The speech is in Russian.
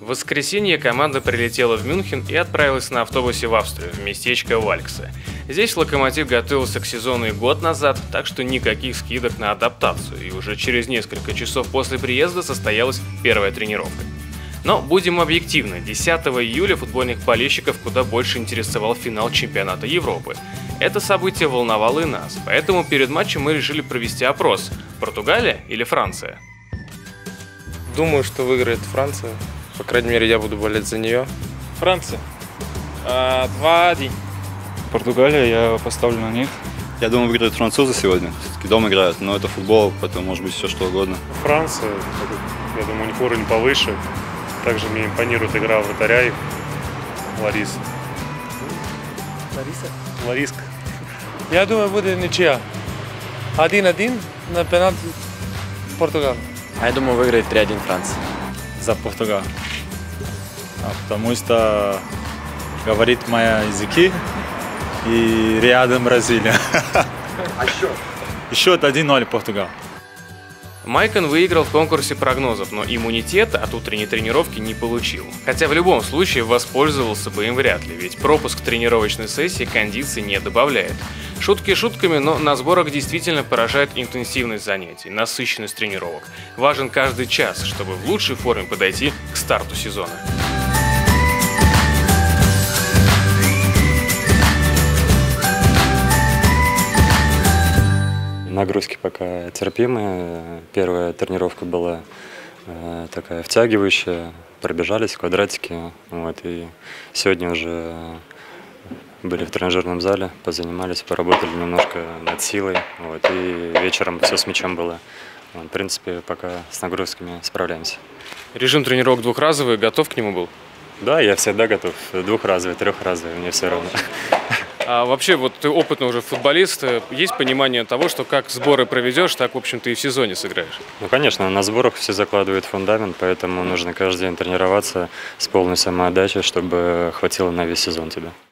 В воскресенье команда прилетела в Мюнхен и отправилась на автобусе в Австрию, в местечко Вальксе. Здесь «Локомотив» готовился к сезону и год назад, так что никаких скидок на адаптацию, и уже через несколько часов после приезда состоялась первая тренировка. Но будем объективны, 10 июля футбольных болельщиков куда больше интересовал финал чемпионата Европы. Это событие волновало и нас, поэтому перед матчем мы решили провести опрос: Португалия или Франция? Думаю, что выиграет Франция. По крайней мере, я буду болеть за нее. Франция. 2-1. Португалия, я поставлю на них. Я думаю, выиграют французы сегодня. Все-таки дома играют, но это футбол, поэтому может быть все что угодно. Франция, я думаю, у них уровень повыше. Также мне импонирует игра вратаря их, Ларис. Лариска. Я думаю, будет ничья. 1-1 на пенальти Португалия. А я думаю, выиграет 3-1 Франция. За Португалию. Потому что говорит мои языки и рядом Бразилия. А счет? Счет 1-0 Португалия. Майкон выиграл в конкурсе прогнозов, но иммунитета от утренней тренировки не получил. Хотя в любом случае воспользовался бы им вряд ли, ведь пропуск тренировочной сессии кондиции не добавляет. Шутки шутками, но на сборах действительно поражает интенсивность занятий, насыщенность тренировок. Важен каждый час, чтобы в лучшей форме подойти к старту сезона. Нагрузки пока терпимые. Первая тренировка была такая втягивающая, пробежались в квадратике. Вот, и сегодня уже были в тренажерном зале, позанимались, поработали немножко над силой. Вот, и вечером все с мячом было. Вот, в принципе, пока с нагрузками справляемся. Режим тренировок двухразовый, готов к нему был? Да, я всегда готов. Двухразовый, трехразовый, мне все равно. А вообще, вот ты опытный уже футболист, есть понимание того, что как сборы проведешь, так, в общем-то, и в сезоне сыграешь? Ну, конечно, на сборах все закладывают фундамент, поэтому нужно каждый день тренироваться с полной самоотдачей, чтобы хватило на весь сезон тебя.